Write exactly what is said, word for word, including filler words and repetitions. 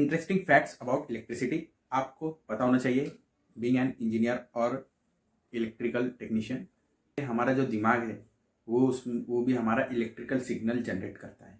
Interesting facts about electricity आपको पता होना चाहिए बीइंग एन इंजीनियर और इलेक्ट्रिकल टेक्नीशियन। हमारा जो दिमाग है वो उस वो भी हमारा इलेक्ट्रिकल सिग्नल जनरेट करता है।